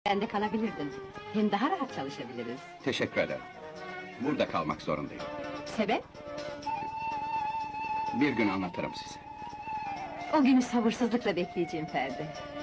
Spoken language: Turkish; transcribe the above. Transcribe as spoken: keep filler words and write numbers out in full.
Bende kalabilirdin. Hem daha rahat çalışabiliriz. Teşekkür ederim. Burada kalmak zorundayım. Sebep? Bir gün anlatırım size. O günü sabırsızlıkla bekleyeceğim Ferdi.